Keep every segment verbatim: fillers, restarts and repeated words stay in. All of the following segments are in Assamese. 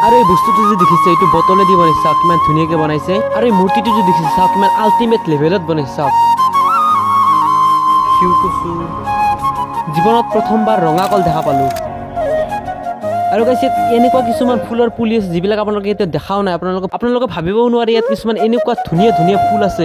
আৰু এই বস্তুটো যে দেখিছে এইটো বটলে দি বনাইছে চাওক কিমান ধুনীয়াকৈ বনাইছে আৰু এই মূৰ্তিটো যে দেখিছে চাওক কিমান আল্টিমেট লেভেলত বনাইছে চাওক জীৱনত প্ৰথমবাৰ ৰঙা কল দেখা পালো আৰু গাইছে এনেকুৱা কিছুমান ফুলৰ পুলি আছে যিবিলাক আপোনালোকে এতিয়া দেখাও নাই আপোনালোকে আপোনালোকে ভাবিবও নোৱাৰে ইয়াত কিছুমান এনেকুৱা ধুনীয়া ধুনীয়া ফুল আছে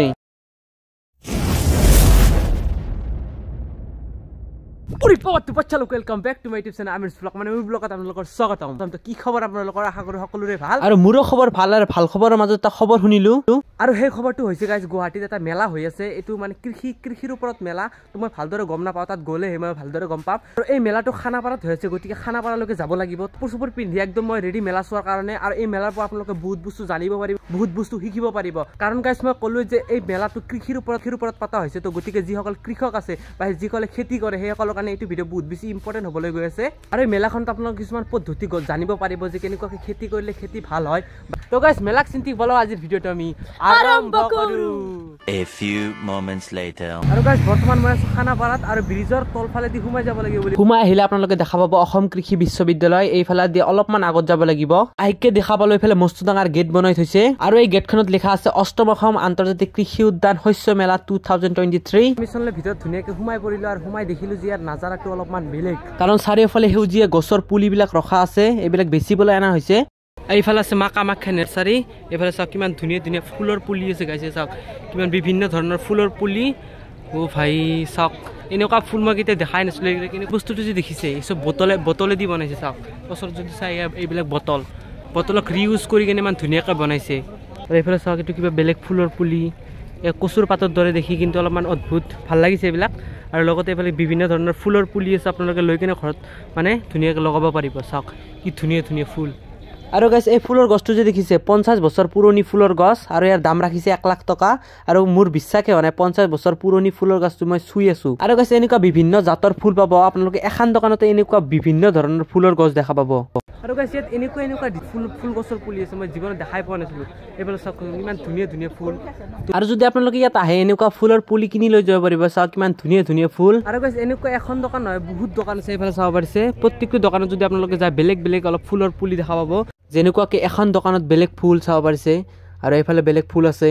Puri power to pachalo welcome back to my YouTube channel Amirs Vlogs মানে Amirs Vlogs আপোনালোকৰ স্বাগতম তো কি খবৰ আপোনালোকৰ আশা কৰো সকলোৰে ভাল আৰু মোৰো খবৰ ভাল আৰু ভাল খবৰৰ মাজত এটা খবৰ শুনিলো আৰু সেই খবৰটো হৈছে গাইস গুৱাহাটীত এটা মেলা হৈ আছে এটো মানে কৃষি কৃষিৰ ওপৰত মেলা তো মই ভালদৰে গম নাপাও তাত গলে মই ভালদৰে গম পাম আৰু এই মেলাটো খানাপাৰাত হৈছে গতিকে খানাপাৰালৈকে যাব লাগিব পুৰসুপুৰ পিন্ধি একদম মই ৰেডি মেলা চোৱাৰ কাৰণে আৰু এই মেলাৰ পৰা আপোনালোকে বহুত বস্তু জানিব পাৰিব বহুত বস্তু শিকিব পাৰিব কাৰণ গাইস মই কলো যে এই মেলাটো কৃষিৰ ওপৰত কৃষিৰ ওপৰত পাতা হৈছে তো গতিকে যিসকল কৃষক আছে বা যিসকলে খেতি কৰে সেইসকলৰ কাৰণে এইটো ভিডিও বহুত বেছি ইম্পৰ্টেন্ট হ'বলৈ গৈ আছে আৰু এই মেলাখনত আপোনালোকে কিছুমান পদ্ধতি জানিব পাৰিব যে কেনেকৈ খেতি কৰিলে খেতি ভাল হয় তো গাইস মেলাক চিন্তি বলো আজিৰ ভিডিওটো আমি আৰম্ভ কৰো A few moments later আৰু গাইস বৰ্তমান মই আছো খানাপাৰাত আৰু ব্ৰিজৰ তলফালে দি সোমাই যাব লাগিব বুলি সোমাই আহিলে আপোনালোকে দেখা পাব অসম কৃষি বিশ্ববিদ্যালয় এইফালে দি অলপমান আগত যাব লাগিব আইকে দেখা পালো এইফালে মস্ত ডাঙৰ গেট বনাই থৈছে আৰু এই গেটখনত লিখা আছে অষ্টম অসম আন্তৰ্জাতিক কৃষি উদ্যান শস্য মেলা দুই হাজাৰ তেইছ মিছনলে ভিতৰত ধুনীয়াকৈ সোমাই পৰিলো আৰু সোমাই দেখিলো যে ইয়াৰ নাজাৰাটো অলপমান বেলেগ কাৰণ চাৰিওফালে সেউজীয়া গছৰ পুলিবিলাক ৰখা আছে এইবিলাক বেচিবলৈ আনা হৈছে এইফালে আছে মা কামাখ্যা নাৰ্চাৰী এইফালে চাওক কিমান ধুনীয়া ধুনীয়া ফুলৰ পুলি আছে গাইছে চাওক কিমান বিভিন্ন ধৰণৰ ফুলৰ পুলি ও ভাই চাওক এনেকুৱা ফুল মই কেতিয়া দেখাই নাছিলো কিন্তু বস্তুটো যে দেখিছে এই চব বটলে বটলে দি বনাইছে চাওক ওচৰত যদি চাই এইবিলাক বটল বটলক ৰিউজ কৰি কিনে ইমান ধুনীয়াকৈ বনাইছে আৰু এইফালে চাওক এইটো কিবা বেলেগ ফুলৰ পুলি এই কচুৰ পাতৰ দৰে দেখি কিন্তু অলপমান অদ্ভুত ভাল লাগিছে এইবিলাক আৰু লগতে এইফালে বিভিন্ন ধৰণৰ ফুলৰ পুলি আছে আপোনালোকে লৈ কিনে ঘৰত মানে ধুনীয়াকৈ লগাব পাৰিব চাওক কি ধুনীয়া ধুনীয়া ফুল আৰু গাইস এই ফুলৰ গছটো যে দেখিছে পঞ্চাছ বছৰ পুৰণি ফুলৰ গছ আৰু ইয়াৰ দাম ৰাখিছে এক লাখ টকা আৰু মোৰ বিশ্বাসে হোৱা নাই পঞ্চাছ বছৰ পুৰণি ফুলৰ গছটো মই চুই আছো আৰু গাইস এনেকুৱা বিভিন্ন জাতৰ ফুল পাব আপোনালোকে এখন দোকানতে এনেকুৱা বিভিন্ন ধৰণৰ ফুলৰ গছ দেখা পাব আৰু গাইস ইয়াত এনেকুৱা এনেকুৱা ফুল ফুল গছৰ পুলি আছে মই জীৱনত দেখাই পোৱা নাছিলো এইফালে চাওক ইমান ধুনীয়া ধুনীয়া ফুল আৰু যদি আপোনালোকে ইয়াত আহে এনেকুৱা ফুলৰ পুলি কিনি লৈ যাব পাৰিব চাওক কিমান ধুনীয়া ধুনীয়া ফুল আৰু গাইস এনেকুৱা এখন দোকান নহয় বহুত দোকান আছে এইফালে চাব পাৰিছে প্ৰত্যেকটো দোকানত যদি আপোনালোকে যায় বেলেগ বেলেগ অলপ ফুলৰ পুলি দেখা পাব যেনেকুৱাকৈ এখন দোকানত বেলেগ ফুল চাব পাৰিছে আৰু এইফালে বেলেগ ফুল আছে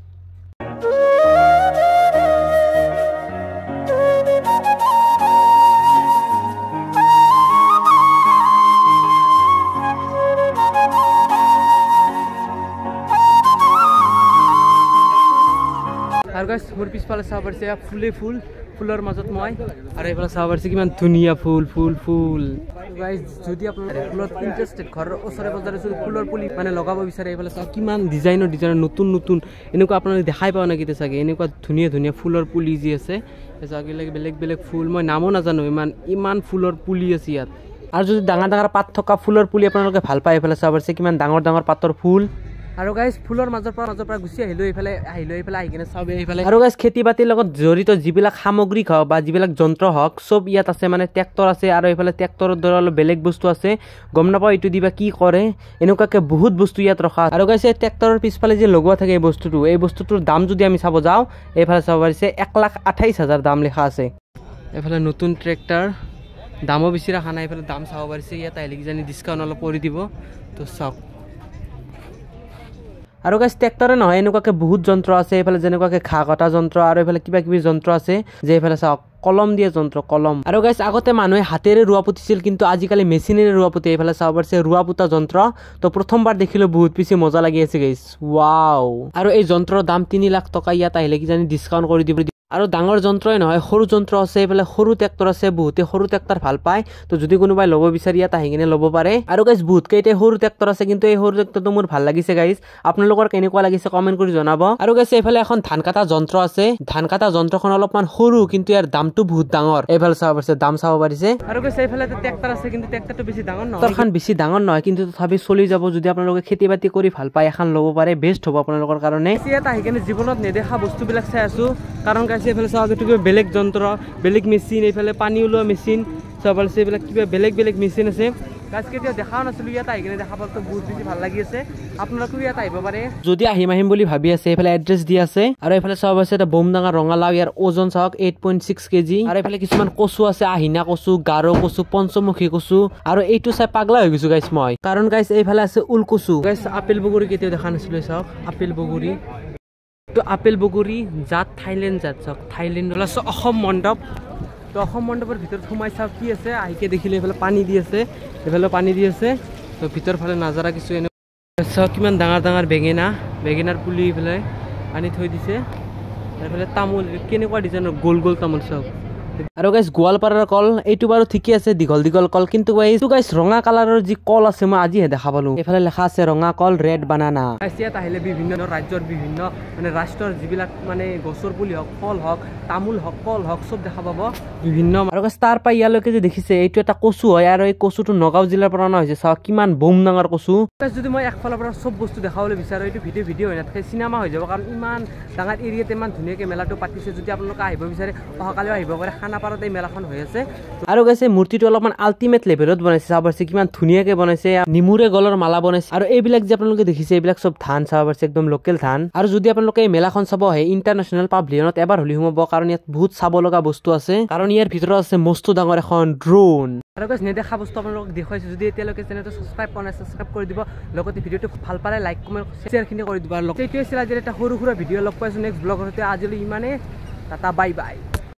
আৰু গাইস মোৰ পিছফালে চাব পাৰিছে ফুলে ফুল ফুলৰ মাজত মই আৰু এইফালে চাব পাৰিছে কিমান ধুনীয়া ফুল ফুল ফুল গাইস যদি আপোনালোকে ফুলত ইণ্টাৰেষ্টেড ঘৰৰ ওচৰে পাজৰে যদি ফুলৰ পুলি মানে লগাব বিচাৰে এইফালে চাওক কিমান ডিজাইনৰ ডিজাইনৰ নতুন নতুন এনেকুৱা আপোনালোকে দেখাই পাওঁ নেকি চাগে এনেকুৱা ধুনীয়া ধুনীয়া ফুলৰ পুলি যি আছে চাগিলে বেলেগ বেলেগ ফুল মই নামো নাজানো ইমান ইমান ফুলৰ পুলি আছে ইয়াত আৰু যদি ডাঙৰ ডাঙৰ পাত থকা ফুলৰ পুলি আপোনালোকে ভাল পায় এইফালে চাব পাৰিছে কিমান ডাঙৰ ডাঙৰ পাতৰ ফুল আৰু গাইস ফুলৰ মাজৰ পৰা মাজৰ পৰা গুচি আহিলো এইফালে আহিলো এইফালে আহি কিনে চাব এইফালে আৰু গাইস খেতি বাতিৰ লগত জড়িত যিবিলাক সামগ্ৰী হওক বা যিবিলাক যন্ত্ৰ হওক চব ইয়াত আছে মানে ট্ৰেক্টৰ আছে আৰু এইফালে ট্ৰেক্টৰৰ দৰে অলপ বেলেগ বস্তু আছে গম নাপাওঁ এইটো দিবা কি কৰে এনেকুৱাকৈ বহুত বস্তু ইয়াত ৰখা আৰু গাইস এই ট্ৰেক্টৰৰ পিছফালে যে লগোৱা থাকে এই বস্তুটো এই বস্তুটোৰ দাম যদি আমি চাব যাওঁ এইফালে চাব পাৰিছে এক লাখ আঠাইছ হাজাৰ দাম লিখা আছে এইফালে নতুন ট্ৰেক্টৰ দামো বেছি ৰখা নাই এইফালে দাম চাব পাৰিছে ইয়াত আহিলে কিজানি ডিছকাউণ্ট অলপ কৰি দিব তো চাওক আৰু গাইস ট্ৰেক্টৰে নহয় এনেকুৱাকৈ বহুত যন্ত্ৰ আছে এইফালে যেনেকুৱাকৈ ঘাঁহ কটা যন্ত্ৰ আৰু এইফালে কিবা কিবি যন্ত্ৰ আছে যে এইফালে চাওক কলম দিয়া যন্ত্ৰ কলম আৰু গাইস আগতে মানুহে হাতেৰে ৰোৱা পুতিছিল কিন্তু আজিকালি মেচিনেৰে ৰোৱা পুতে এইফালে চাব পাৰিছে ৰোৱা পুতা যন্ত্ৰ তো প্ৰথমবাৰ দেখিলো বহুত বেছি মজা লাগি আছে গাইস ৱাও আৰু এই যন্ত্ৰৰ দাম তিনি লাখ টকা ইয়াত আহিলে কিজানি ডিছকাউণ্ট কৰি দিব আৰু ডাঙৰ যন্ত্ৰই নহয় সৰু যন্ত্ৰ আছে এইফালে সৰু ট্ৰেক্টৰ আছে বহুতে সৰু ট্ৰেক্টৰ ভাল পায় তো যদি কোনোবাই ল'ব বিচাৰি ইয়াত আহি কিনে ল'ব পাৰে আৰু গাইস বহুত কেইটা সৰু ট্ৰেক্টৰ আছে কিন্তু এই সৰু ট্ৰেক্টৰটো মোৰ ভাল লাগিছে গাইস আপোনালোকৰ কেনেকুৱা লাগিছে কমেন্ট কৰি জনাব আৰু গাইস এইফালে এখন ধান কাটা যন্ত্ৰ আছে ধান কাটা যন্ত্ৰখন অলপমান সৰু কিন্তু ইয়াৰ দামটো বহুত ডাঙৰ এইফালে চাব পাৰিছে দাম চাব পাৰিছে আৰু গাইস এইফালে ট্ৰেক্টৰ আছে কিন্তু ট্ৰেক্টৰটো বেছি ডাঙৰ নহয় ট্ৰেক্টৰখন বেছি ডাঙৰ নহয় কিন্তু তথাপি চলি যাব যদি আপোনালোকে খেতি বাতি কৰি ভাল পায় এখন ল'ব পাৰে বেষ্ট হ'ব আপোনালোকৰ কাৰণে ইয়াত আহি কিনে জীৱনত নেদেখা বস্তুবিলাক চাই আছো কাৰণ গাইস এইফালে চাওক এইটো বেলেগ যন্ত্ৰ বেলেগ মেচিন এইফালে পানী ওলোৱা মেচিন চাব পাৰিছে এইবিলাক কিবা বেলেগ বেলেগ মেচিন আছে গাইজ কেতিয়াও দেখাও নাছিলো ইয়াত আহি কিনে দেখা পালো বহুত বেছি ভাল লাগি আছে আপোনালোকেও ইয়াত আহিব পাৰে যদি আহিম আহিম বুলি ভাবি আছে এইফালে এড্ৰেছ দি আছে আৰু এইফালে সব আছে এটা বোম ডাঙৰ ৰঙালাও ইয়াৰ ওজন চাওক eight point six কেজি আৰু এইফালে কিছুমান কচু আছে আহিনা কচু গাৰো কচু পঞ্চমুখী কচু আৰু এইটো চাই পাগলা হৈ গৈছো গাইজ মই কাৰণ গাইজ এইফালে আছে উল কচু গাইজ আপেল বগৰী কেতিয়াও দেখা নাছিলো চাওক আপেল বগৰী তো আপেল বগৰী জাত থাইলেণ্ড জাত চাওক থাইলেণ্ড প্লাছ অসম মণ্ডপ তো অসম মণ্ডপৰ ভিতৰত সোমাই চাওক কি আছে আহিকে দেখিলে এইফালে পানী দি আছে এইফালে পানী দি আছে তো ভিতৰ ফালে নাজাৰা কিছু এনে চাওক কিমান ডাঙৰ ডাঙৰ বেঙেনা বেঙেনাৰ পুলি এইফালে আনি থৈ দিছে এইফালে তামোল কেনেকুৱা ডিজাইনৰ গোল গোল তামোল চাওক আৰু গাইজ গোৱালপাৰাৰ কল এইটো বাৰু ঠিকে আছে দীঘল দীঘল কল কিন্তু এইটো গাইজ ৰঙা কালাৰৰ যি কল আছে মই আজিহে দেখা পালো এইফালে লেখা আছে ৰঙা কল ৰেড বানানা ইয়াত আহিলে বিভিন্ন ৰাজ্যৰ বিভিন্ন মানে ৰাষ্ট্ৰৰ যিবিলাক মানে গছৰ পুলি হওক ফল হওক তামোল হওক কল হওক চব দেখা পাব বিভিন্ন আৰু গাইজ তাৰ পৰা ইয়ালৈকে যে দেখিছে এইটো এটা কচু হয় আৰু এই কচুটো নগাঁও জিলাৰ পৰা অনা হৈছে চাওক কিমান বোম ডাঙৰ কচু যদি মই একফালৰ পৰা চব বস্তু দেখাবলৈ বিচাৰো এইটো ভিডিঅ' ভিডিঅ' হৈ নাথাকে চিনেমা হৈ যাব কাৰণ ইমান ডাঙৰ এৰিয়াতে ইমান ধুনীয়াকৈ মেলাটো পাতিছে যদি আপোনালোকে আহিব বিচাৰে অহাকালিও আহিব পাৰে খানাপাৰাত এই মেলাখন হৈ আছে আৰু গাইছে মূৰ্তিটো অলপমান আল্টিমেট লেভেলত বনাইছে চাব পাৰিছে কিমান ধুনীয়াকৈ বনাইছে নিমুৰে গলৰ মালা বনাইছে আৰু এইবিলাক যে আপোনালোকে দেখিছে এইবিলাক চব ধান চাব পাৰিছে একদম লোকেল ধান আৰু যদি আপোনালোকে এই মেলাখন চাব আহে ইণ্টাৰনেশ্যনেল পাভলিয়নত এবাৰ হলি সোমাব কাৰণ ইয়াত বহুত চাব লগা বস্তু আছে কাৰণ ইয়াৰ ভিতৰত আছে মস্ত ডাঙৰ এখন ড্ৰোন আৰু গাইছ নেদেখা বস্তু আপোনালোকক দেখুৱাইছো যদি এতিয়ালৈকে চেনেলটো ছাবস্ক্ৰাইব কৰা নাই ছাবস্ক্ৰাইব কৰি দিব লগতে ভিডিঅ'টো ভাল পালে লাইক কমেণ্ট শ্বেয়াৰখিনি কৰি দিব আৰু এইটোৱে আছিল আজি এটা সৰু সুৰা ভিডিঅ' লগ পাইছো নেক্সট ব্লগত আজিলৈ ইমানে টাটা বাই বাই